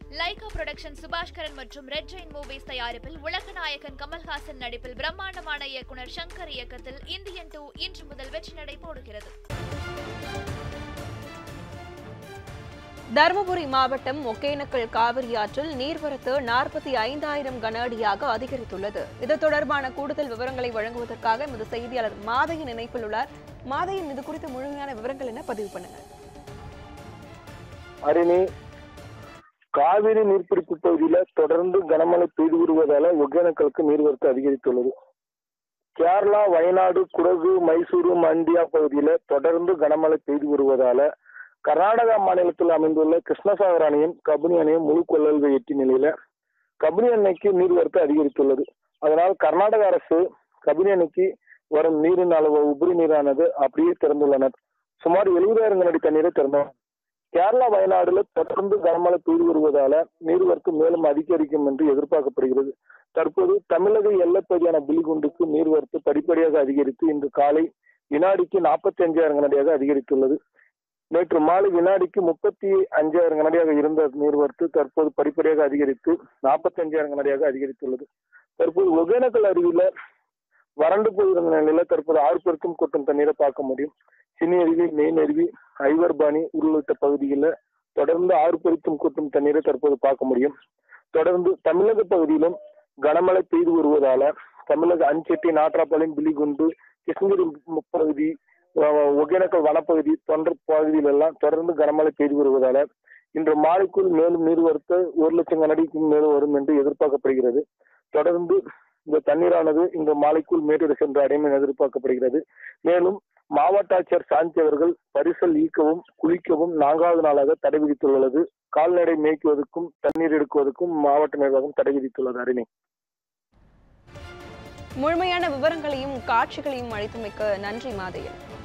Lyca production Subaskaran மற்றும் red Jain movies தயாரிப்பில் உலக நாயகன் கமல்ஹாசன் நடிப்பில் பிரம்மாண்டமான இயக்குனர் சங்கர் இயக்கத்தில் இந்தியன் 2 இன்று முதல் வெற்றி நடை போடுகிறது. தருமபுரி மாவட்டம் ஒகேனக்கல் காவிரி ஆற்றில் நீர்வரத்து 45,000 கன அடியாக அதிகரித்துள்ளது. இது தொடர்பான கூடுதல் விவரங்களை வழங்குவதற்காக எமது செய்தியாளர் மாதையின் இணைப்பில் உள்ளார். மாதையின் இது குறித்த முழுமையான விவரங்கள் என்ன பதிவு பண்ணுங்க. அரிணி, காவிரி நீர்பிடிப்பு பகுதியில தொடர்ந்து கனமழை பெய்து வருவதால ஒகேனக்கலுக்கு நீர்வரத்து அதிகரித்துள்ளது. கேரளா, வயநாடு, குடகு, மைசூரு, மண்டியா பகுதியில தொடர்ந்து கனமழை பெய்து வருவதால கர்நாடகா மாநிலத்தில் அமைந்துள்ள கிருஷ்ணசாகர் அணையும் கபினி அணையும் முழு கொள்ளளவை எட்டிய நிலையில கபினி அணைக்கு நீர்வரத்து அதிகரித்துள்ளது. அதனால் கர்நாடக அரசு கபினி அணைக்கு வரும் நீரின் அளவு உபரி நீரானது அப்படியே திறந்துள்ளனர். சுமார் 70,000 கன அடி தண்ணீரை திறந்தனர். கேரளா, வயநாடுல தொடர்ந்து கனமழை பெய்து வருவதால நீர்வரத்து மேலும் அதிகரிக்கும் என்று எதிர்பார்க்கப்படுகிறது. தற்போது தமிழக எல்லைப்பகுதியான பிலிகுண்டுக்கு நீர்வரத்து படிப்படியாக அதிகரித்து இன்று காலை வினாடிக்கு 45,000 கன அடியாக அதிகரித்துள்ளது. நேற்று மாலை வினாடிக்கு 35,000 கன அடியாக இருந்த நீர்வரத்து தற்போது படிப்படியாக அதிகரித்து 45,000 கன அடியாக அதிகரித்துள்ளது. தற்போது ஒகேனக்கல் அருவியில வறண்டு போயிருந்த நிலையில தற்போது ஆர்ப்பரித்தும் கொட்டும் தண்ணீரை பார்க்க முடியும். சினி அருவி, மெயின் அருவி, ஐவர்பாணி உள்ளிட்ட பகுதிகளில் தொடர்ந்து ஆர்ப்பரித்தும் கொட்டும் தண்ணீரை தற்போது பார்க்க முடியும். தொடர்ந்து தமிழக பகுதியிலும் கனமழை பெய்து வருவதால தமிழக அஞ்செட்டி, நாட்ராப்பாளையம், பிலிகுண்டு, கிருஷ்ணகிரி பகுதி, ஒகேனக்கல் வனப்பகுதி போன்ற பகுதியில் எல்லாம் தொடர்ந்து கனமழை பெய்து வருவதால இன்று மாலைக்குள் மேலும் நீர்வரத்து 1,00,000 கன அடிக்கு மேலும் வரும் என்று எதிர்பார்க்கப்படுகிறது. தொடர்ந்து இந்த தண்ணீரானது இந்த மாலைக்குள் மேட்டூர் சென்று அடையும் என எதிர்பார்க்கப்படுகிறது. மேலும் மாவட்ட ஆட்சியர் சாந்தி அவர்கள் பரிசல் ஈக்கவும் குளிக்கவும் 4வது நாளாக தடை விதித்துள்ளது. கால்நடை மேய்க்குவதற்கும் தண்ணீர் எடுக்குவதற்கும் மாவட்ட நிர்வாகம் தடை விதித்துள்ளது. அரிணி, முழுமையான விவரங்களையும் காட்சிகளையும் அளித்தமைக்கு நன்றி மாதையன்.